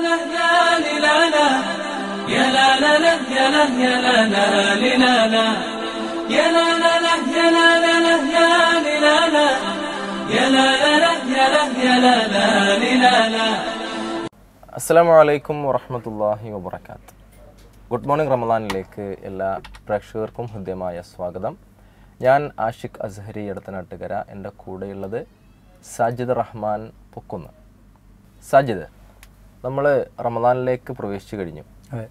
അസ്സലാമു അലൈക്കും വറഹ്മത്തുള്ളാഹി വബറകാത്ത്. ഗുഡ് മോർണിംഗ് റമദാനിലേക്ക് എല്ലാ പ്രേക്ഷകർക്കും ഹൃദ്യമായ സ്വാഗതം. ഞാൻ ആഷിഖ് അസ്ഹരി എടത്തനാട്ടുകര. എൻ്റെ കൂടെയുള്ളത് സാജിദ് റഹ്മാൻ പൊക്കുന്ന്. സാജിദ്, നമ്മൾ റമദാനിലേക്ക് പ്രവേശിച്ചു കഴിഞ്ഞു.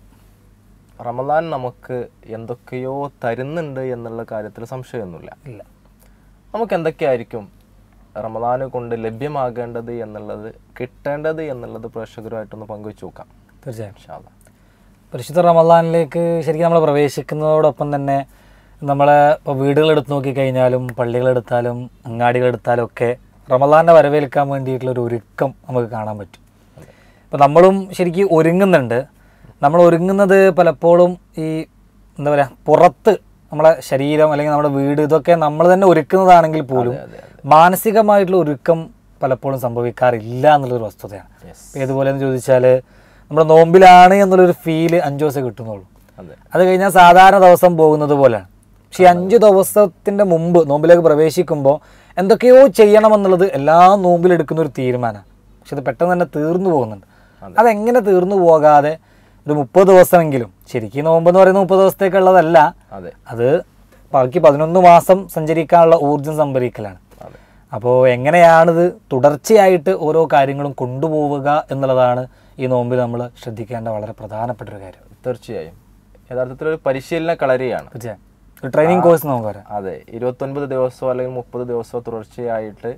റമദാൻ നമുക്ക് എന്തൊക്കെയോ തരുന്നുണ്ട് എന്നുള്ള കാര്യത്തിൽ സംശയമൊന്നുമില്ല. നമുക്ക് എന്തൊക്കെയായിരിക്കും റമദാന് കൊണ്ട് ലഭ്യമാകേണ്ടത് എന്നുള്ളത്, കിട്ടേണ്ടത് എന്നുള്ളത് പ്രേക്ഷകരുമായിട്ടൊന്ന് പങ്കുവെച്ച് നോക്കാം. തീർച്ചയായും പരിശുദ്ധ റമദാനിലേക്ക് ശരിക്കും നമ്മൾ പ്രവേശിക്കുന്നതോടൊപ്പം തന്നെ നമ്മളെ ഇപ്പോൾ വീടുകളെടുത്ത് നോക്കിക്കഴിഞ്ഞാലും പള്ളികളെടുത്താലും അങ്ങാടികളെടുത്താലും ഒക്കെ റമദാനെ വരവേൽക്കാൻ വേണ്ടിയിട്ടുള്ളൊരു ഒരുക്കം നമുക്ക് കാണാൻ പറ്റും. ഇപ്പോൾ നമ്മളും ശരിക്കും ഒരുങ്ങുന്നുണ്ട്. നമ്മൾ ഒരുങ്ങുന്നത് പലപ്പോഴും ഈ എന്താ പറയുക, പുറത്ത് നമ്മളെ ശരീരം അല്ലെങ്കിൽ നമ്മുടെ വീട് ഇതൊക്കെ നമ്മൾ തന്നെ ഒരുക്കുന്നതാണെങ്കിൽ പോലും മാനസികമായിട്ടുള്ള ഒരുക്കം പലപ്പോഴും സംഭവിക്കാറില്ല എന്നുള്ളൊരു വസ്തുതയാണ്. ഏതുപോലെ എന്ന് ചോദിച്ചാൽ നമ്മുടെ നോമ്പിലാണ് എന്നുള്ളൊരു ഫീല് 5 ദിവസം കിട്ടുന്നുള്ളൂ. അത് കഴിഞ്ഞാൽ സാധാരണ ദിവസം പോകുന്നത് പോലെയാണ്. പക്ഷേ ഈ 5 ദിവസത്തിൻ്റെ മുമ്പ് നോമ്പിലേക്ക് പ്രവേശിക്കുമ്പോൾ എന്തൊക്കെയോ ചെയ്യണമെന്നുള്ളത് എല്ലാ നോമ്പിലെടുക്കുന്ന ഒരു തീരുമാനമാണ്. പക്ഷെ അത് പെട്ടെന്ന് തന്നെ തീർന്നു പോകുന്നുണ്ട്. അതെങ്ങനെ തീർന്നു പോകാതെ ഒരു 30 ദിവസമെങ്കിലും, ശരിക്കും നോമ്പെന്ന് പറയുന്നത് 30 ദിവസത്തേക്കുള്ളതല്ല, അത് ബാക്കി 11 മാസം സഞ്ചരിക്കാനുള്ള ഊർജ്ജം സംഭരിക്കലാണ്. അപ്പോൾ എങ്ങനെയാണിത് തുടർച്ചയായിട്ട് ഓരോ കാര്യങ്ങളും കൊണ്ടുപോവുക എന്നുള്ളതാണ് ഈ നോമ്പിൽ നമ്മൾ ശ്രദ്ധിക്കേണ്ട വളരെ പ്രധാനപ്പെട്ട ഒരു കാര്യം. തീർച്ചയായും യഥാർത്ഥത്തിലൊരു പരിശീലന കളരിയാണ്, ഒരു ട്രെയിനിങ് കോഴ്സ് നമുക്ക് പറയാം. അതെ, 29 ദിവസമോ അല്ലെങ്കിൽ 30 ദിവസമോ തുടർച്ചയായിട്ട്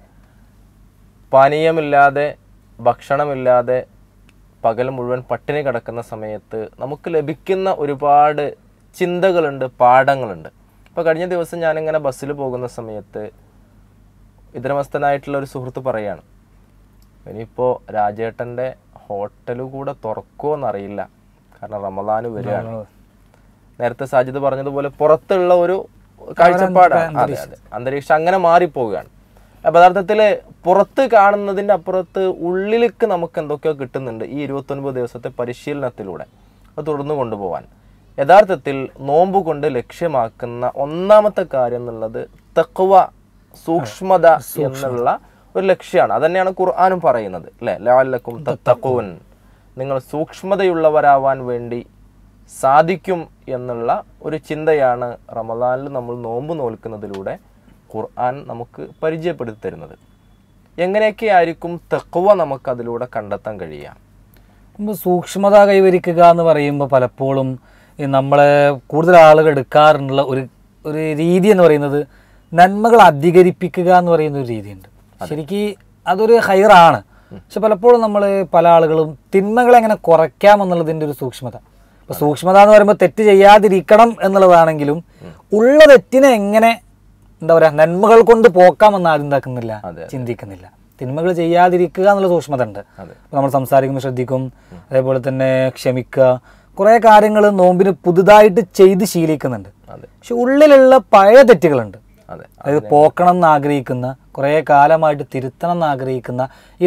പാനീയമില്ലാതെ ഭക്ഷണമില്ലാതെ പകൽ മുഴുവൻ പട്ടിണി കിടക്കുന്ന സമയത്ത് നമുക്ക് ലഭിക്കുന്ന ഒരുപാട് ചിന്തകളുണ്ട്, പാഠങ്ങളുണ്ട്. ഇപ്പോൾ കഴിഞ്ഞ ദിവസം ഞാനിങ്ങനെ ബസ്സിൽ പോകുന്ന സമയത്ത് ഇതരമസ്ഥനായിട്ടുള്ള ഒരു സുഹൃത്ത് പറയാണ്, ഇനിയിപ്പോൾ രാജേട്ടൻ്റെ ഹോട്ടൽ കൂടെ തുറക്കുമോ എന്നറിയില്ല, കാരണം റമദാന് വരികയാണ്. നേരത്തെ സാജിദ് പറഞ്ഞതുപോലെ പുറത്തുള്ള ഒരു കാഴ്ചപ്പാടാണ്, അതെ അതെ, അന്തരീക്ഷം അങ്ങനെ മാറിപ്പോവുകയാണ്. യഥാർത്ഥത്തിൽ പുറത്ത് കാണുന്നതിൻ്റെ അപ്പുറത്ത് ഉള്ളിലേക്ക് നമുക്ക് എന്തൊക്കെയോ കിട്ടുന്നുണ്ട് ഈ 29 ദിവസത്തെ പരിശീലനത്തിലൂടെ. അത് തുടർന്ന് കൊണ്ടുപോകാൻ യഥാർത്ഥത്തിൽ നോമ്പ് കൊണ്ട് ലക്ഷ്യമാക്കുന്ന ഒന്നാമത്തെ കാര്യം എന്നുള്ളത് തഖ്വ, സൂക്ഷ്മത എന്നുള്ള ഒരു ലക്ഷ്യമാണ്. അതന്നെയാണ് ഖുർആനും പറയുന്നത്, അല്ലേ? ലഅല്ലക്കും തത്തഖൂൻ, നിങ്ങൾ സൂക്ഷ്മതയുള്ളവരാവാൻ വേണ്ടി സാധിക്കും എന്നുള്ള ഒരു ചിന്തയാണ് റമദാനിൽ നമ്മൾ നോമ്പ് നോൽക്കുന്നതിലൂടെ ഖുർആൻ നമുക്ക് പരിചയപ്പെടുത്തി തരുന്നത്. എങ്ങനെയൊക്കെ ആയിരിക്കും തഖ്വ നമുക്ക് അതിലൂടെ കണ്ടെത്താൻ കഴിയുക? സൂക്ഷ്മത കൈവരിക്കുക എന്ന് പറയുമ്പോൾ പലപ്പോഴും നമ്മളെ കൂടുതൽ ആളുകൾ എടുക്കാറുള്ള ഒരു രീതി എന്ന് പറയുന്നത് നന്മകൾ അധികരിപ്പിക്കുക എന്ന് പറയുന്ന ഒരു രീതിയുണ്ട്. ശരിക്കും അതൊരു ഹൈറാണ്. പക്ഷെ പലപ്പോഴും നമ്മൾ പല ആളുകളും തിന്മകളെ എങ്ങനെ കുറയ്ക്കാമെന്നുള്ളതിൻ്റെ ഒരു സൂക്ഷ്മത. ഇപ്പോൾ സൂക്ഷ്മത എന്ന് പറയുമ്പോൾ തെറ്റ് ചെയ്യാതിരിക്കണം എന്നുള്ളതാണെങ്കിലും ഉള്ള തെറ്റിനെ എങ്ങനെ എന്താ പറയുക നന്മകൾ കൊണ്ട് പോക്കാമെന്ന് ആദ്യം എന്താക്കുന്നില്ല, ചിന്തിക്കുന്നില്ല. തിന്മകൾ ചെയ്യാതിരിക്കുക എന്നുള്ള സൂക്ഷ്മത ഉണ്ട്. നമ്മൾ സംസാരിക്കുമ്പോൾ ശ്രദ്ധിക്കും, അതേപോലെ തന്നെ ക്ഷമിക്കുക, കുറേ കാര്യങ്ങൾ നോമ്പിന് പുതുതായിട്ട് ചെയ്ത് ശീലിക്കുന്നുണ്ട്. പക്ഷെ ഉള്ളിലുള്ള പഴയ തെറ്റുകളുണ്ട്, അതായത് പോക്കണം എന്ന് ആഗ്രഹിക്കുന്ന, കുറേ കാലമായിട്ട് തിരുത്തണം എന്ന് ആഗ്രഹിക്കുന്ന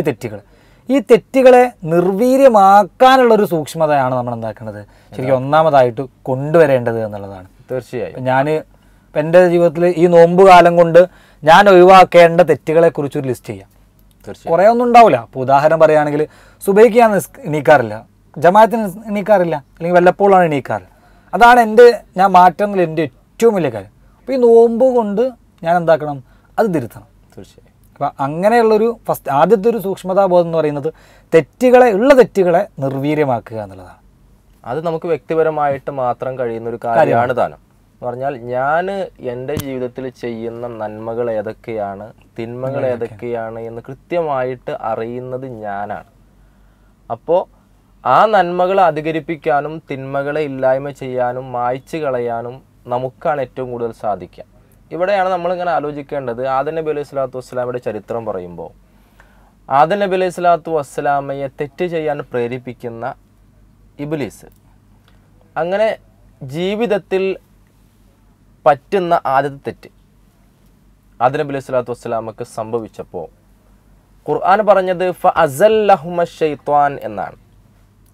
ഈ തെറ്റുകളെ നിർവീര്യമാക്കാനുള്ളൊരു സൂക്ഷ്മതയാണ് നമ്മൾ എന്താക്കേണ്ടത്, ശരിക്കും ഒന്നാമതായിട്ട് കൊണ്ടുവരേണ്ടത് എന്നുള്ളതാണ്. തീർച്ചയായും ഞാൻ ഇപ്പം എൻ്റെ ജീവിതത്തിൽ ഈ നോമ്പ് കാലം കൊണ്ട് ഞാൻ ഒഴിവാക്കേണ്ട തെറ്റുകളെ കുറിച്ചൊരു ലിസ്റ്റ് ചെയ്യാം. കുറേ ഒന്നും ഉണ്ടാവില്ല. അപ്പോൾ ഉദാഹരണം പറയുകയാണെങ്കിൽ സുബൈക്ക് ഞാൻ എണീക്കാറില്ല, ജമാഅത്തിന് എണീക്കാറില്ല, അല്ലെങ്കിൽ വല്ലപ്പോഴാണ് എണീക്കാറ്. അതാണ് ഞാൻ മാറ്റുന്നതിൽ എൻ്റെ ഏറ്റവും വലിയ കാര്യം. അപ്പോൾ ഈ നോമ്പ് കൊണ്ട് ഞാൻ എന്താക്കണം, അത് തിരുത്തണം. തീർച്ചയായും. അപ്പം അങ്ങനെയുള്ളൊരു ആദ്യത്തെ ഒരു സൂക്ഷ്മതാബോധം എന്ന് പറയുന്നത് ഉള്ള തെറ്റുകളെ നിർവീര്യമാക്കുക എന്നുള്ളതാണ്. അത് നമുക്ക് വ്യക്തിപരമായിട്ട് മാത്രം കഴിയുന്ന ഒരു കാര്യമാണ് താനും. എന്ന് പറഞ്ഞാൽ ഞാൻ എൻ്റെ ജീവിതത്തിൽ ചെയ്യുന്ന നന്മകൾ ഏതൊക്കെയാണ്, തിന്മകൾ ഏതൊക്കെയാണ് എന്ന് കൃത്യമായിട്ട് അറിയുന്നത് ഞാനാണ്. അപ്പോൾ ആ നന്മകളെ അധികരിപ്പിക്കാനും തിന്മകളെ ഇല്ലായ്മ ചെയ്യാനും മായ്ച്ചു കളയാനും നമുക്കാണ് ഏറ്റവും കൂടുതൽ സാധിക്കുക. ഇവിടെയാണ് നമ്മളിങ്ങനെ ആലോചിക്കേണ്ടത്. ആദം നബി അലൈഹി സ്വലാത്തു വസ്സലാമയുടെ ചരിത്രം പറയുമ്പോൾ ആദം നബി അലൈഹി സ്വലാത്തു വസ്സലാമയെ തെറ്റ് ചെയ്യാൻ പ്രേരിപ്പിക്കുന്ന ഇബ്ലീസ്, അങ്ങനെ ജീവിതത്തിൽ പറ്റുന്ന ആദ്യത്തെ തെറ്റ് ആദം നബി അലൈഹി സ്വലാത്തു വസ്സലാമക്ക് സംഭവിച്ചപ്പോൾ ഖുർആൻ പറഞ്ഞത് ഫഅസല്ലഹുമ ശൈത്വാൻ എന്നാണ്.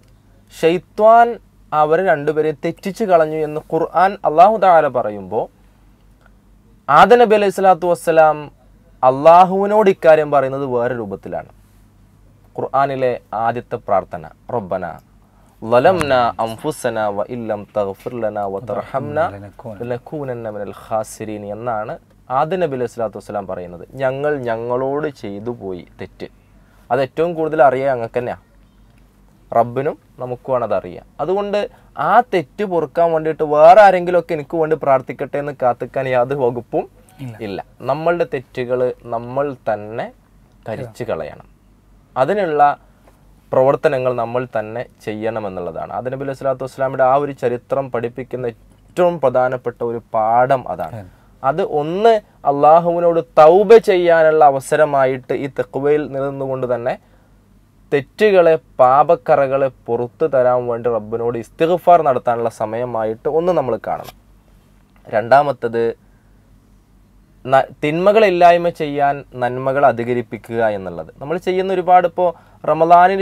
ഷൈത്വാൻ അവരെ രണ്ടുപേരെയും തെറ്റിച്ച് കളഞ്ഞു എന്ന് ഖുർആൻ അല്ലാഹു തആല പറയുമ്പോൾ ആദം നബി അലൈഹി സ്വലാത്തു വസ്സലാം അള്ളാഹുവിനോട് ഇക്കാര്യം പറയുന്നത് വേറെ രൂപത്തിലാണ്. ഖുർആനിലെ ആദ്യത്തെ പ്രാർത്ഥന റബ്ബന ളലംന അൻഫുസന വഇല്ലം തഗ്ഫിർ ലനാ വതർഹംന ലനകൂനന്ന മിനൽ ഖാസിരീൻ എന്നാണ് ആദം നബി അലൈഹി സ്വലാത്തു വസ്സലാം പറയുന്നത്. ഞങ്ങളോട് ചെയ്തു പോയി തെറ്റ്. അത് ഏറ്റവും കൂടുതൽ അറിയാൻ ഞങ്ങൾക്ക് തന്നെയാണ്, റബ്ബിനും നമുക്കുമാണ് അതറിയാം. അതുകൊണ്ട് ആ തെറ്റ് പൊറുക്കാൻ വേണ്ടിയിട്ട് വേറെ ആരെങ്കിലുമൊക്കെ എനിക്ക് വേണ്ടി പ്രാർത്ഥിക്കട്ടെ എന്ന് കാത്തിക്കാൻ യാതൊരു വകുപ്പും ഇല്ല. നമ്മളുടെ തെറ്റുകൾ നമ്മൾ തന്നെ കരിച്ചു കളയണം. അതിനുള്ള പ്രവർത്തനങ്ങൾ നമ്മൾ തന്നെ ചെയ്യണമെന്നുള്ളതാണ്. ആദം നബി അലൈഹി സ്വലാത്തു വസ്സലാമിയുടെ ആ ഒരു ചരിത്രം പഠിപ്പിക്കുന്ന ഏറ്റവും പ്രധാനപ്പെട്ട ഒരു പാഠം അതാണ്. അത് ഒന്ന് അള്ളാഹുവിനോട് തൗബ ചെയ്യാനുള്ള അവസരമായിട്ട് ഈ തഖ്വയിൽ നിന്നുകൊണ്ട് തന്നെ തെറ്റുകളെ പാപക്കറകളെ പുറത്തു തരാൻ വേണ്ടി റബ്ബിനോട് ഇസ്തിഗ്ഫാർ നടത്താനുള്ള സമയമായിട്ട് ഒന്ന് നമ്മൾ കാണണം. രണ്ടാമത്തത് തിന്മകളില്ലായ്മ ചെയ്യാൻ നന്മകൾ അധികരിപ്പിക്കുക എന്നുള്ളത്. നമ്മൾ ചെയ്യുന്ന ഒരുപാട് ഇപ്പോൾ റമദാനിൽ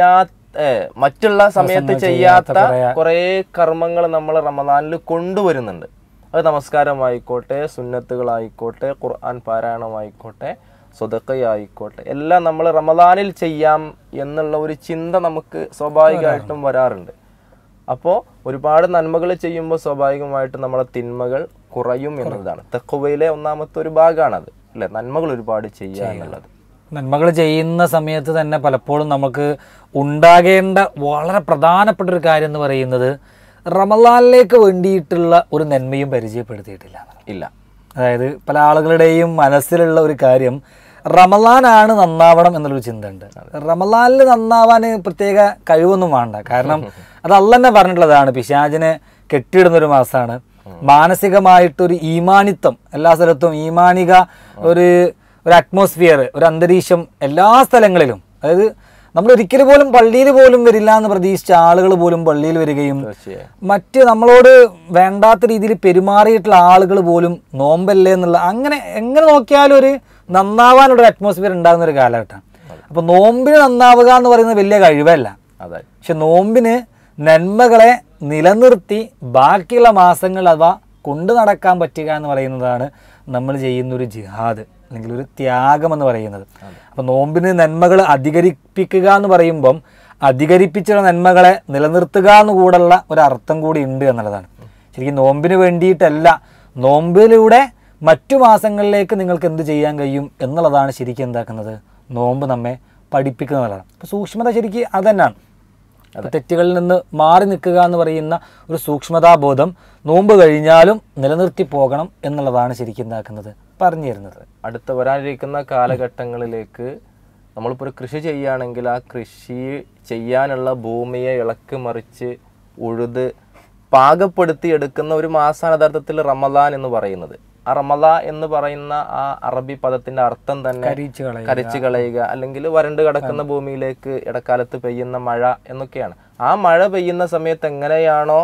മറ്റുള്ള സമയത്ത് ചെയ്യാത്ത കുറേ കർമ്മങ്ങൾ നമ്മൾ റമദാനിൽ കൊണ്ടുവരുന്നുണ്ട്. അത് നമസ്കാരമായിക്കോട്ടെ, സുന്നത്തുകളായിക്കോട്ടെ, ഖുർആൻ പാരായണമായിക്കോട്ടെ, സ്വതക്കയായിക്കോട്ടെ, എല്ലാം നമ്മൾ റമദാനിൽ ചെയ്യാം എന്നുള്ള ഒരു ചിന്ത നമുക്ക് സ്വാഭാവികമായിട്ടും വരാറുണ്ട്. അപ്പോൾ ഒരുപാട് നന്മകൾ ചെയ്യുമ്പോൾ സ്വാഭാവികമായിട്ട് നമ്മളെ തിന്മകൾ കുറയും എന്നുള്ളതാണ് തഖ്വയിലെ ഒന്നാമത്തെ ഒരു ഭാഗമാണത്, അല്ലെ? നന്മകൾ ഒരുപാട് ചെയ്യുക എന്നുള്ളത്. നന്മകൾ ചെയ്യുന്ന സമയത്ത് തന്നെ പലപ്പോഴും നമുക്ക് ഉണ്ടാകേണ്ട വളരെ പ്രധാനപ്പെട്ട ഒരു കാര്യം എന്ന് പറയുന്നത് റമദാനിലേക്ക് വേണ്ടിയിട്ടുള്ള ഒരു നന്മയും പരിചയപ്പെടുത്തിയിട്ടില്ല. ഇല്ല. അതായത് പല ആളുകളുടെയും മനസ്സിലുള്ള ഒരു കാര്യം റമദാനാണ് നന്നാവണം എന്നുള്ളൊരു ചിന്ത ഉണ്ട്. റമദാനിൽ നന്നാവാൻ പ്രത്യേക കഴിവൊന്നും വേണ്ട. കാരണം അത് അള്ളാഹ് തന്നെ പറഞ്ഞിട്ടുള്ളതാണ്, പിശാചിനെ കെട്ടിയിടുന്നൊരു മാസമാണ്. മാനസികമായിട്ടൊരു ഈമാനിത്വം എല്ലാ സ്ഥലത്തും, ഈമാനിക ഒരു അറ്റ്മോസ്ഫിയർ, ഒരു അന്തരീക്ഷം എല്ലാ സ്ഥലങ്ങളിലും. അതായത് നമ്മൾ ഒരിക്കലും പോലും പള്ളിയിൽ പോലും വരില്ല എന്ന് പ്രതീക്ഷിച്ച ആളുകൾ പോലും പള്ളിയിൽ വരികയും മറ്റ് നമ്മളോട് വേണ്ടാത്ത രീതിയിൽ പെരുമാറിയിട്ടുള്ള ആളുകൾ പോലും നോമ്പല്ലേ എന്നുള്ള അങ്ങനെ എങ്ങനെ നോക്കിയാലും ഒരു നന്നാവാനുള്ളൊരു അറ്റ്മോസ്ഫിയർ ഉണ്ടാകുന്ന ഒരു കാലഘട്ടമാണ്. അപ്പോൾ നോമ്പിന് നന്നാവുക എന്ന് പറയുന്നത് വലിയ കഴിവല്ല. പക്ഷെ നോമ്പിന് നന്മകളെ നിലനിർത്തി ബാക്കിയുള്ള മാസങ്ങൾ അഥവാ കൊണ്ടു നടക്കാൻ പറ്റുക എന്ന് പറയുന്നതാണ് നമ്മൾ ചെയ്യുന്നൊരു ജിഹാദ് അല്ലെങ്കിൽ ഒരു ത്യാഗം എന്ന് പറയുന്നത്. അപ്പം നോമ്പിന് നന്മകൾ അധികരിപ്പിക്കുക എന്ന് പറയുമ്പം അധികരിപ്പിച്ചുള്ള നന്മകളെ നിലനിർത്തുക എന്നുകൂടെയുള്ള ഒരർത്ഥം കൂടി ഉണ്ട് എന്നുള്ളതാണ്. ശരിക്കും നോമ്പിന് വേണ്ടിയിട്ടല്ല, നോമ്പിലൂടെ മറ്റു മാസങ്ങളിലേക്ക് നിങ്ങൾക്ക് എന്ത് ചെയ്യാൻ കഴിയും എന്നുള്ളതാണ് ശരിക്കും എന്താക്കുന്നത് നോമ്പ് നമ്മെ പഠിപ്പിക്കുന്നതാണ്. അപ്പോൾ സൂക്ഷ്മത ശരിക്കും അത് തന്നെയാണ്. തെറ്റുകളിൽ നിന്ന് മാറി നിൽക്കുക എന്ന് പറയുന്ന ഒരു സൂക്ഷ്മതാബോധം നോമ്പ് കഴിഞ്ഞാലും നിലനിർത്തി പോകണം എന്നുള്ളതാണ് ശരിക്കും എന്താക്കുന്നത് പറഞ്ഞു തരുന്നത്. അടുത്ത വരാനിരിക്കുന്ന കാലഘട്ടങ്ങളിലേക്ക് നമ്മളിപ്പോൾ ഒരു കൃഷി ചെയ്യുകയാണെങ്കിൽ ആ കൃഷി ചെയ്യാനുള്ള ഭൂമിയെ ഇളക്കി മറിച്ച് ഉഴുത് പാകപ്പെടുത്തി എടുക്കുന്ന ഒരു മാസമാണ് യഥാർത്ഥത്തിൽ റമദാൻ എന്ന് പറയുന്നത്. ആ റമദാ എന്ന് പറയുന്ന ആ അറബി പദത്തിന്റെ അർത്ഥം തന്നെ കരിച്ചു കളയുക, അല്ലെങ്കിൽ വരണ്ട് കിടക്കുന്ന ഭൂമിയിലേക്ക് ഇടക്കാലത്ത് പെയ്യുന്ന മഴ എന്നൊക്കെയാണ്. ആ മഴ പെയ്യുന്ന സമയത്ത് എങ്ങനെയാണോ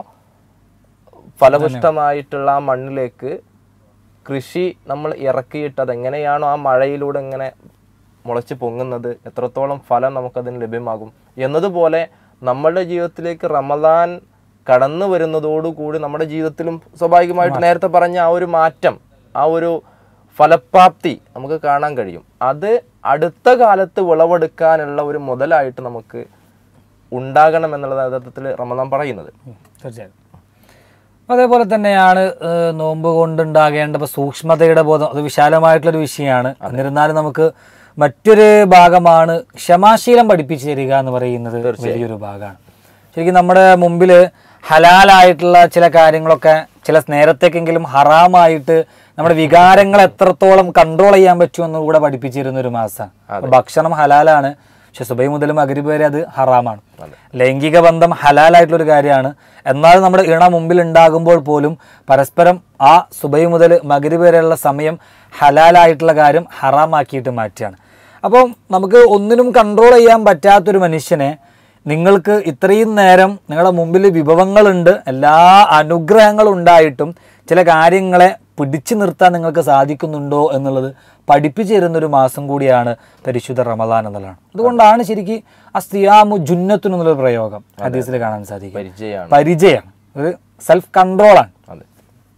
ഫലപുഷ്ടമായിട്ടുള്ള ആ മണ്ണിലേക്ക് കൃഷി നമ്മൾ ഇറക്കിയിട്ട് അതെങ്ങനെയാണോ ആ മഴയിലൂടെ ഇങ്ങനെ മുളച്ച് പൊങ്ങുന്നത്, എത്രത്തോളം ഫലം നമുക്കതിന് ലഭ്യമാകും എന്നതുപോലെ നമ്മളുടെ ജീവിതത്തിലേക്ക് റമദാൻ കടന്നു വരുന്നതോടുകൂടി നമ്മുടെ ജീവിതത്തിലും സ്വാഭാവികമായിട്ട് നേരത്തെ പറഞ്ഞ ആ ഒരു മാറ്റം, ആ ഒരു ഫലപ്രാപ്തി നമുക്ക് കാണാൻ കഴിയും. അത് അടുത്ത കാലത്ത് വിളവെടുക്കാനുള്ള ഒരു മുതലായിട്ട് നമുക്ക് ഉണ്ടാകണം എന്നുള്ളത് യഥാർത്ഥത്തിൽ റമദാൻ പറയുന്നത്. തീർച്ചയായും അതേപോലെ തന്നെയാണ് നോമ്പ് കൊണ്ടുണ്ടാകേണ്ട സൂക്ഷ്മതയുടെ ബോധം. അത് വിശാലമായിട്ടുള്ളൊരു വിഷയമാണ്. എന്നിരുന്നാലും നമുക്ക് മറ്റൊരു ഭാഗമാണ് ക്ഷമാശീലം പഠിപ്പിച്ചു തരിക എന്ന് പറയുന്നത് വലിയൊരു ഭാഗമാണ്. ശരിക്കും നമ്മുടെ മുമ്പിൽ ഹലാലായിട്ടുള്ള ചില കാര്യങ്ങളൊക്കെ ചില നേരത്തേക്കെങ്കിലും ഹറാമായിട്ട് നമ്മുടെ വികാരങ്ങൾ എത്രത്തോളം കൺട്രോൾ ചെയ്യാൻ പറ്റുമെന്ന് കൂടെ പഠിപ്പിച്ചിരുന്ന ഒരു മാസമാണ്. ഭക്ഷണം ഹലാലാണ്, പക്ഷെ സുബൈ മുതൽ മഗ്രിബ് വരെ അത് ഹറാമാണ്. ലൈംഗിക ബന്ധം ഹലാലായിട്ടുള്ളൊരു കാര്യമാണ്. എന്നാൽ നമ്മുടെ ഇണ മുമ്പിൽ ഉണ്ടാകുമ്പോൾ പോലും പരസ്പരം ആ സുബൈ മുതൽ മഗ്രിബ് വരെയുള്ള സമയം ഹലാലായിട്ടുള്ള കാര്യം ഹറാമാക്കിയിട്ട് മാറ്റുകയാണ്. അപ്പം നമുക്ക് ഒന്നിനും കൺട്രോൾ ചെയ്യാൻ പറ്റാത്തൊരു മനുഷ്യനെ നിങ്ങൾക്ക് ഇത്രയും നേരം നിങ്ങളുടെ മുമ്പിൽ വിഭവങ്ങളുണ്ട്, എല്ലാ അനുഗ്രഹങ്ങളും ഉണ്ടായിട്ടും ചില കാര്യങ്ങളെ പിടിച്ചു നിർത്താൻ നിങ്ങൾക്ക് സാധിക്കുന്നുണ്ടോ എന്നുള്ളത് പഠിപ്പിച്ചു തരുന്നൊരു മാസം കൂടിയാണ് പരിശുദ്ധ റമദാൻ എന്നുള്ളതാണ്. അതുകൊണ്ടാണ് ശരിക്കും അസ്തിയാമു ജുന്നത്തുൻ എന്നുള്ളൊരു പ്രയോഗം ഹദീസിൽ കാണാൻ സാധിക്കും. പരിചയമാണ്, ഒരു സെൽഫ് കൺട്രോളാണ്. അതെ,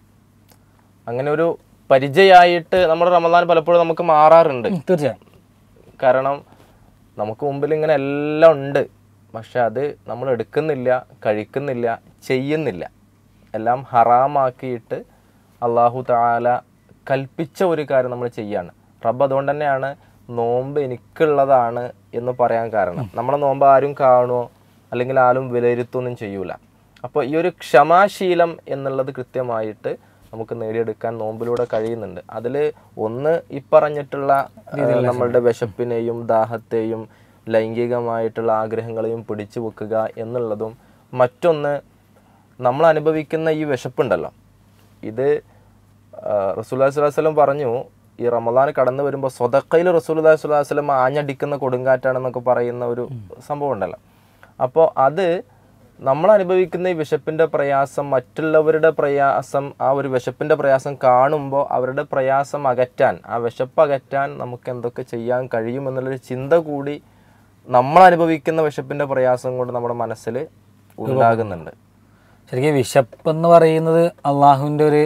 അങ്ങനെ ഒരു പരിചയമായിട്ട് നമ്മുടെ റമദാൻ പലപ്പോഴും നമുക്ക് മാറാറുണ്ട്. തീർച്ചയായും. കാരണം നമുക്ക് മുമ്പിൽ ഇങ്ങനെ എല്ലാം ഉണ്ട്, പക്ഷെ അത് നമ്മൾ എടുക്കുന്നില്ല, കഴിക്കുന്നില്ല, ചെയ്യുന്നില്ല. എല്ലാം ഹറാമാക്കിയിട്ട് അള്ളാഹു തആല കൽപ്പിച്ച ഒരു കാര്യം നമ്മൾ ചെയ്യാണ്. റബ്ബ് അതുകൊണ്ട് തന്നെയാണ് നോമ്പ് എനിക്കുള്ളതാണ് എന്ന് പറയാൻ കാരണം. നമ്മളെ നോമ്പ് ആരും കാണുമോ അല്ലെങ്കിൽ ആരും വിലയിരുത്തൊന്നും ചെയ്യൂല. അപ്പോൾ ഈ ഒരു ക്ഷമാശീലം എന്നുള്ളത് കൃത്യമായിട്ട് നമുക്ക് നേടിയെടുക്കാൻ നോമ്പിലൂടെ കഴിയുന്നുണ്ട്. അതിൽ ഒന്ന് ഈ പറഞ്ഞിട്ടുള്ള നമ്മളുടെ വിശപ്പിനെയും ദാഹത്തെയും ലൈംഗികമായിട്ടുള്ള ആഗ്രഹങ്ങളെയും പിടിച്ചു വെക്കുക എന്നുള്ളതും, മറ്റൊന്ന് നമ്മൾ അനുഭവിക്കുന്ന ഈ വിശപ്പുണ്ടല്ലോ, ഇത് റസൂലുള്ളാഹി സ്വല്ലല്ലാഹു അലൈഹി വസല്ലം പറഞ്ഞു, ഈ റമദാൻ കടന്നു വരുമ്പോൾ സ്വതക്കയിൽ റസൂലുള്ളാഹി സ്വല്ലല്ലാഹു അലൈഹി വസല്ലം ആഞ്ഞടിക്കുന്ന കൊടുങ്കാറ്റാണെന്നൊക്കെ പറയുന്ന ഒരു സംഭവം ഉണ്ടല്ലോ. അപ്പോൾ അത് നമ്മൾ അനുഭവിക്കുന്ന ഈ വിശപ്പിൻ്റെ പ്രയാസം, മറ്റുള്ളവരുടെ പ്രയാസം, ആ ഒരു വിശപ്പിൻ്റെ പ്രയാസം കാണുമ്പോൾ അവരുടെ പ്രയാസം അകറ്റാൻ, ആ വിശപ്പ് അകറ്റാൻ നമുക്ക് എന്തൊക്കെ ചെയ്യാൻ കഴിയുമെന്നുള്ളൊരു ചിന്ത കൂടി നമ്മൾ അനുഭവിക്കുന്ന വിശപ്പിൻ്റെ പ്രയാസം കൊണ്ട് നമ്മുടെ മനസ്സിൽ ഉണ്ടാകുന്നുണ്ട്. ശരിക്കും വിശപ്പ് എന്ന് പറയുന്നത് അള്ളാഹുവിൻ്റെ ഒരു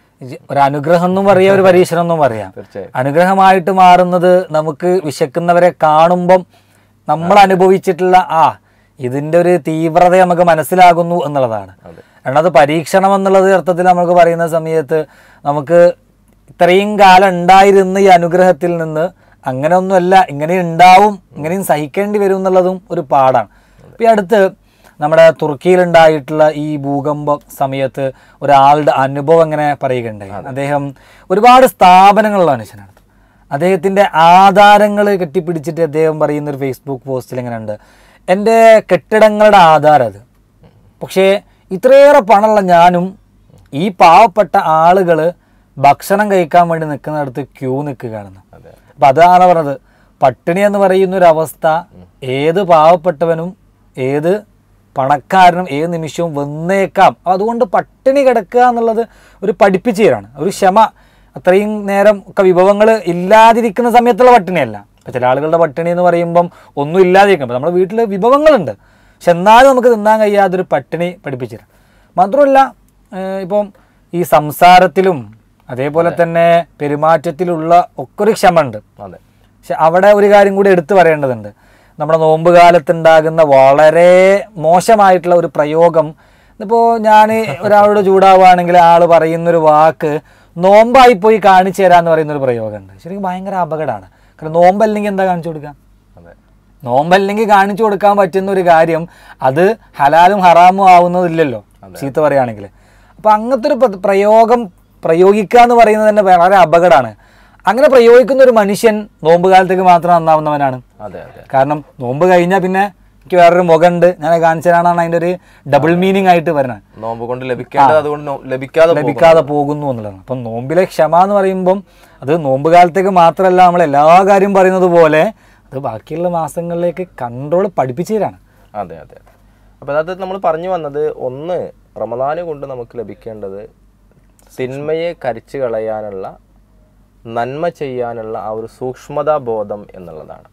അനുഗ്രഹം എന്നും പറയാം, ഒരു പരീക്ഷണം എന്നും പറയാം. അനുഗ്രഹമായിട്ട് മാറുന്നത് നമുക്ക് വിശക്കുന്നവരെ കാണുമ്പം നമ്മൾ അനുഭവിച്ചിട്ടുള്ള ഇതിൻ്റെ ഒരു തീവ്രത നമുക്ക് മനസ്സിലാകുന്നു എന്നുള്ളതാണ്. രണ്ടാമത് പരീക്ഷണം എന്നുള്ളത് അർത്ഥത്തിൽ നമുക്ക് പറയുന്ന സമയത്ത് നമുക്ക് ഇത്രയും കാലം ഉണ്ടായിരുന്ന ഈ അനുഗ്രഹത്തിൽ നിന്ന് അങ്ങനെയൊന്നുമല്ല, ഇങ്ങനെ ഉണ്ടാവും, ഇങ്ങനെയും സഹിക്കേണ്ടി വരും എന്നുള്ളതും ഒരു പാടാണ്. ഇപ്പം ഈ അടുത്ത് നമ്മുടെ തുർക്കിയിലുണ്ടായിട്ടുള്ള ഈ ഭൂകമ്പ സമയത്ത് ഒരാളുടെ അനുഭവം എങ്ങനെ പറയുകയുണ്ടായി. അദ്ദേഹം ഒരുപാട് സ്ഥാപനങ്ങളുള്ള മനുഷ്യനാണ്. അദ്ദേഹത്തിൻ്റെ ആധാരങ്ങൾ കെട്ടിപ്പിടിച്ചിട്ട് അദ്ദേഹം പറയുന്നൊരു ഫേസ്ബുക്ക് പോസ്റ്റിൽ എങ്ങനെ ഉണ്ട്, എൻ്റെ കെട്ടിടങ്ങളുടെ ആധാരം അത്, പക്ഷേ ഇത്രയേറെ പണമുള്ള ഞാനും ഈ പാവപ്പെട്ട ആളുകൾ ഭക്ഷണം കഴിക്കാൻ വേണ്ടി നിൽക്കുന്നിടത്ത് ക്യൂ നിൽക്കുകയാണെന്ന്. അപ്പം അതാണ് പറഞ്ഞത്, പട്ടിണി എന്ന് പറയുന്നൊരവസ്ഥ ഏത് പാവപ്പെട്ടവനും ഏത് പണക്കാരനും ഏത് നിമിഷവും വന്നേക്കാം. അതുകൊണ്ട് പട്ടിണി കിടക്കുക എന്നുള്ളത് ഒരു പഠിപ്പിച്ചു തരാണ്, ഒരു ക്ഷമ. അത്രയും നേരം ഒക്കെ വിഭവങ്ങൾ ഇല്ലാതിരിക്കുന്ന സമയത്തുള്ള പട്ടിണിയല്ല. ഇപ്പം ചില ആളുകളുടെ പട്ടിണി എന്ന് പറയുമ്പം ഒന്നും ഇല്ലാതിരിക്കും. നമ്മുടെ വീട്ടിൽ വിഭവങ്ങളുണ്ട്, പക്ഷെ എന്നാലും നമുക്ക് തിന്നാൻ കഴിയാതൊരു പട്ടിണി പഠിപ്പിച്ചു തരാം. മാത്രമല്ല ഇപ്പം ഈ സംസാരത്തിലും അതേപോലെ തന്നെ പെരുമാറ്റത്തിലുള്ള ഒക്കെ ഒരു ക്ഷമ ഉണ്ട്. പക്ഷെ അവിടെ ഒരു കാര്യം കൂടി എടുത്തു പറയേണ്ടതുണ്ട്. നമ്മുടെ നോമ്പ് കാലത്തുണ്ടാകുന്ന വളരെ മോശമായിട്ടുള്ള ഒരു പ്രയോഗം, ഇപ്പോൾ ഞാൻ ഒരാളോട് ചൂടാവുകയാണെങ്കിൽ ആൾ പറയുന്നൊരു വാക്ക് നോമ്പായിപ്പോയി കാണിച്ചു തരാമെന്ന് പറയുന്നൊരു പ്രയോഗമുണ്ട്. ശരിക്കും ഭയങ്കര അപകടമാണ്. കാരണം നോമ്പല്ലെങ്കിൽ എന്താ കാണിച്ചു കൊടുക്കുക? നോമ്പല്ലെങ്കിൽ കാണിച്ചു കൊടുക്കാൻ പറ്റുന്ന ഒരു കാര്യം അത് ഹലാലും ഹറാമും ആവുന്നതില്ലല്ലോ ചീത്ത പറയുകയാണെങ്കിൽ. അപ്പം അങ്ങനത്തെ ഒരു പ്രയോഗം പ്രയോഗിക്കുക എന്ന് പറയുന്നത് തന്നെ വളരെ അപകടമാണ്. അങ്ങനെ പ്രയോഗിക്കുന്ന ഒരു മനുഷ്യൻ നോമ്പ് കാലത്തേക്ക് മാത്രം നന്നാവുന്നവനാണ്. കാരണം നോമ്പ് കഴിഞ്ഞാൽ പിന്നെ എനിക്ക് വേറൊരു മുഖമുണ്ട്, ഞാൻ കാണിച്ചു തരാനാണ് അതിൻ്റെ ഒരു ഡബിൾ മീനിങ് ആയിട്ട് വരുന്നത്. നോമ്പ് കൊണ്ട് ലഭിക്കാതെ പോകുന്നു എന്നുള്ളതാണ്. അപ്പം നോമ്പിലെ ക്ഷമ എന്ന് പറയുമ്പം അത് നോമ്പ് കാലത്തേക്ക് മാത്രമല്ല, നമ്മൾ എല്ലാ കാര്യം പറയുന്നത് പോലെ അത് ബാക്കിയുള്ള മാസങ്ങളിലേക്ക് കൺട്രോൾ പഠിപ്പിച്ചു തരാണ്. അതെ അതെ. അപ്പം അത് നമ്മൾ പറഞ്ഞു വന്നത്, ഒന്ന് റമദാന് കൊണ്ട് നമുക്ക് ലഭിക്കേണ്ടത് തിന്മയെ കരിച്ചു കളയാനുള്ള, നന്മ ചെയ്യാനുള്ള ആ ഒരു സൂക്ഷ്മതാ ബോധം എന്നുള്ളതാണ്.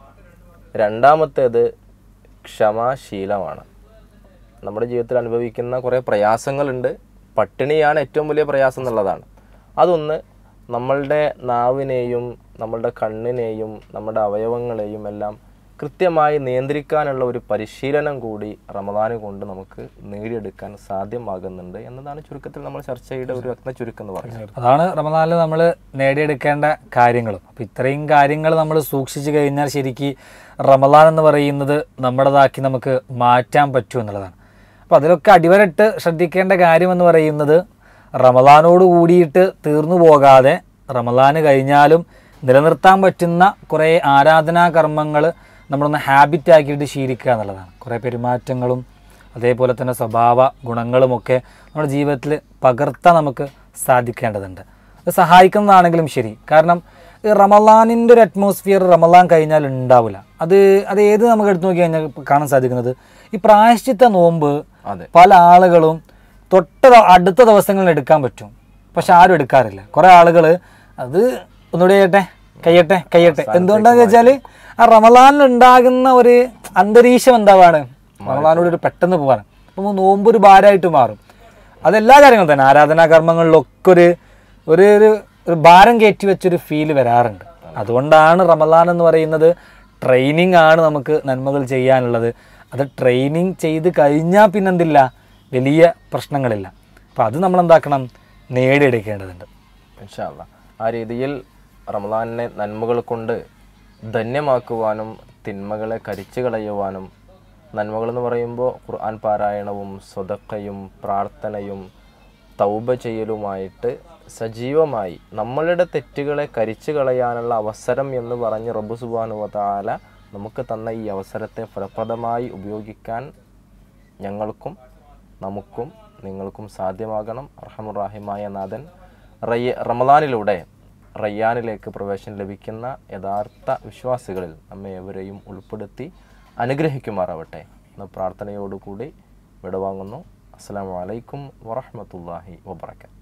രണ്ടാമത്തേത് ക്ഷമാശീലമാണ്. നമ്മുടെ ജീവിതത്തിൽ അനുഭവിക്കുന്ന കുറേ പ്രയാസങ്ങളുണ്ട്, പട്ടിണിയാണ് ഏറ്റവും വലിയ പ്രയാസം എന്നുള്ളതാണ്. അതൊന്ന് നമ്മളുടെ നാവിനെയും നമ്മളുടെ കണ്ണിനെയും നമ്മുടെ അവയവങ്ങളെയും എല്ലാം കൃത്യമായി നിയന്ത്രിക്കാനുള്ള ഒരു പരിശീലനം കൂടി റമദാൻ കൊണ്ട് നമുക്ക് നേടിയെടുക്കാൻ സാധ്യമാകുന്നുണ്ട് എന്നതാണ് ചുരുക്കത്തിൽ നമ്മൾ ചർച്ചയുടെ ഒരു രത്ന ചുരുക്കം എന്ന് പറയുന്നത്. അതാണ് റമദാനിൽ നമ്മൾ നേടിയെടുക്കേണ്ട കാര്യങ്ങളും. അപ്പോൾ ഇത്രയും കാര്യങ്ങൾ നമ്മൾ സൂക്ഷിച്ചു കഴിഞ്ഞാൽ ശരിക്കും റമദാൻ എന്ന് പറയുന്നത് നമ്മുടേതാക്കി നമുക്ക് മാറ്റാൻ പറ്റും എന്നുള്ളതാണ്. അപ്പോൾ അതിലൊക്കെ അടിവരട്ട് ശ്രദ്ധിക്കേണ്ട കാര്യമെന്ന് പറയുന്നത്, റമദാനോട് കൂടിയിട്ട് തീർന്നു പോകാതെ റമദാന് കഴിഞ്ഞാലും നിലനിർത്താൻ പറ്റുന്ന കുറേ ആരാധനാ കർമ്മങ്ങൾ നമ്മളൊന്ന് ഹാബിറ്റാക്കിയിട്ട് ശീലിക്കുക എന്നുള്ളതാണ്. കുറേ പെരുമാറ്റങ്ങളും അതേപോലെ തന്നെ സ്വഭാവ ഗുണങ്ങളുമൊക്കെ നമ്മുടെ ജീവിതത്തിൽ പകർത്താൻ നമുക്ക് സാധിക്കേണ്ടതുണ്ട്. അത് സഹായിക്കുന്നതാണെങ്കിലും ശരി. കാരണം ഈ റമദാനിൻ്റെ ഒരു അറ്റ്മോസ്ഫിയർ റമദാൻ കഴിഞ്ഞാൽ ഉണ്ടാവില്ല. അത് ഏത് നമുക്ക് എടുത്തു നോക്കി കഴിഞ്ഞാൽ കാണാൻ സാധിക്കുന്നത്, ഈ പ്രായശ്ചിത്ത നോമ്പ് പല ആളുകളും അടുത്ത ദിവസങ്ങളിൽ എടുക്കാൻ പറ്റും. പക്ഷെ ആരും എടുക്കാറില്ല. കുറേ ആളുകൾ അത് ഒന്നുകൂടി കഴിയട്ടെ എന്തുകൊണ്ടാന്ന് വെച്ചാൽ ആ റമദാനിൽ ഉണ്ടാകുന്ന ഒരു അന്തരീക്ഷം എന്താവാണ്, റമദാനോട് ഒരു പെട്ടെന്ന് പോകാൻ. അപ്പം നോമ്പ് ഒരു ഭാരമായിട്ട് മാറും. അതെല്ലാ കാര്യങ്ങളും തന്നെ ആരാധനാ കർമ്മങ്ങളിലൊക്കെ ഒരു ഭാരം കയറ്റി വെച്ചൊരു ഫീല് വരാറുണ്ട്. അതുകൊണ്ടാണ് റമദാൻ എന്ന് പറയുന്നത് ട്രെയിനിങ് ആണ് നമുക്ക് നന്മകൾ ചെയ്യാനുള്ളത്. അത് ട്രെയിനിങ് ചെയ്ത് കഴിഞ്ഞാൽ പിന്നെന്തില്ല, വലിയ പ്രശ്നങ്ങളില്ല. അപ്പോൾ അത് നമ്മൾ എന്താക്കണം, നേടിയെടുക്കേണ്ടതുണ്ട് ഇൻഷാ അല്ലാ. ആ രീതിയിൽ റമദാനിനെ നന്മകൾ കൊണ്ട് ധന്യമാക്കുവാനും തിന്മകളെ കരിച്ചു കളയുവാനും, നന്മകൾ എന്ന് പറയുമ്പോൾ ഖുർആൻ പാരായണവും സ്വതക്കയും പ്രാർത്ഥനയും തൗബ ചെയ്യലുമായിട്ട് സജീവമായി നമ്മളുടെ തെറ്റുകളെ കരിച്ചു കളയാനുള്ള അവസരം എന്ന് പറഞ്ഞ് റബ്ബ് സുബ്ഹാനഹു വ തആല നമുക്ക് തന്ന ഈ അവസരത്തെ ഫലപ്രദമായി ഉപയോഗിക്കാൻ ഞങ്ങൾക്കും നമുക്കും നിങ്ങൾക്കും സാധ്യമാകണം. അർഹമുർ റഹീമായ നാഥൻ റമദാനിലൂടെ റയ്യാനിലേക്ക് പ്രവേശനം ലഭിക്കുന്ന യഥാർത്ഥ വിശ്വാസികളിൽ നമ്മെ എവരെയും ഉൾപ്പെടുത്തി അനുഗ്രഹിക്കുമാറാവട്ടെ എന്ന പ്രാർത്ഥനയോടുകൂടി വിടവാങ്ങുന്നു. അസ്സലാമു അലൈക്കും വറഹ്മത്തുള്ളാഹി വബറകാതുഹു.